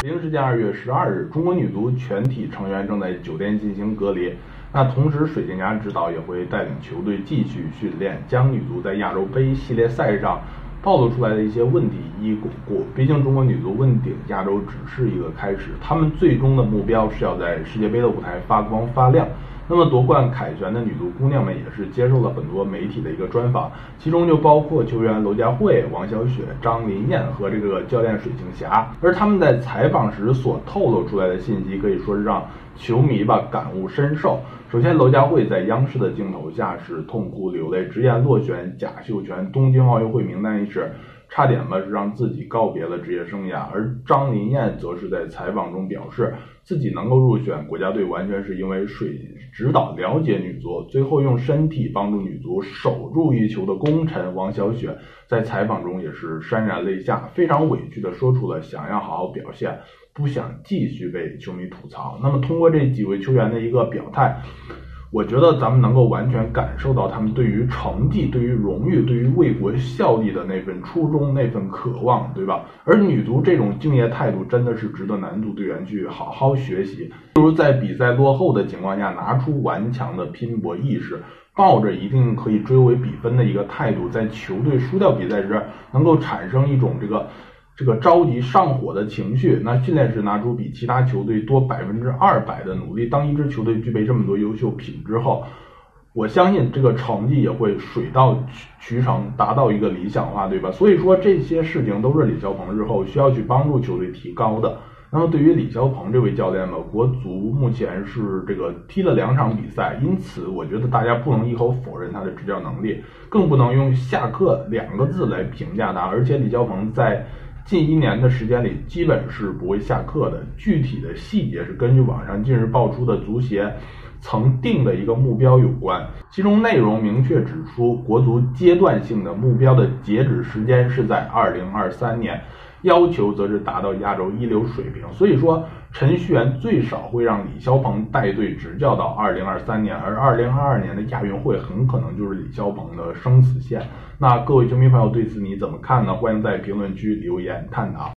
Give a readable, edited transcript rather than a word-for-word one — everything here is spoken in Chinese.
北京时间2月12日，中国女足全体成员正在酒店进行隔离。那同时，水晶家指导也会带领球队继续训练，将女足在亚洲杯系列赛上暴露出来的一些问题一一巩固。毕竟，中国女足问鼎亚洲只是一个开始，他们最终的目标是要在世界杯的舞台发光发亮。那么夺冠凯旋的女足姑娘们也是接受了很多媒体的一个专访，其中就包括球员娄佳慧、王晓雪、张琳艳和这个教练水庆霞。而他们在采访时所透露出来的信息，可以说是让球迷感悟深受。首先，娄佳慧在央视的镜头下是痛哭流泪，直言落选贾秀全东京奥运会名单一事，差点是让自己告别了职业生涯。而张琳艳则是在采访中表示，自己能够入选国家队完全是因为水指导了解女足，最后用身体帮助女足守住一球的功臣王晓雪在采访中也是潸然泪下，非常委屈地说出了想要好好表现，不想继续被球迷吐槽。那么通过这几位球员的一个表态，我觉得咱们能够完全感受到他们对于成绩、对于荣誉、对于为国效力的那份初衷、那份渴望，对吧？而女足这种敬业态度真的是值得男足队员去好好学习。比如在比赛落后的情况下，拿出顽强的拼搏意识，抱着一定可以追回比分的一个态度，在球队输掉比赛时，能够产生一种这个着急上火的情绪。那训练时拿出比其他球队多200%的努力，当一支球队具备这么多优秀品质后，我相信这个成绩也会水到渠成，达到一个理想化，对吧？所以说这些事情都是李霄鹏日后需要去帮助球队提高的。那么对于李霄鹏这位教练呢，国足目前是踢了2场比赛，因此我觉得大家不能一口否认他的执教能力，更不能用下课2个字来评价他。而且李霄鹏在近1年的时间里基本是不会下课的，具体的细节是根据网上近日爆出的足协曾定的一个目标有关，其中内容明确指出，国足阶段性的目标的截止时间是在2023年，要求则是达到亚洲一流水平。所以说陈戌源最少会让李霄鹏带队执教到2023年，而2022年的亚运会很可能就是李霄鹏的生死线。那各位球迷朋友对此你怎么看呢？欢迎在评论区留言探讨。